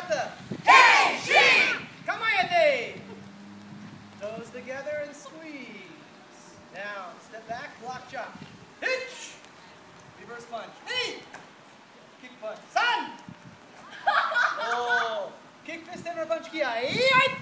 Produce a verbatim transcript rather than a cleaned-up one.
Martha. Keishi! Kamayate. Toes together and squeeze. Now, step back, block chop. Hitch. Reverse punch. Hey. Kick punch. San. Oh. Kick fist and punch kia. Yai.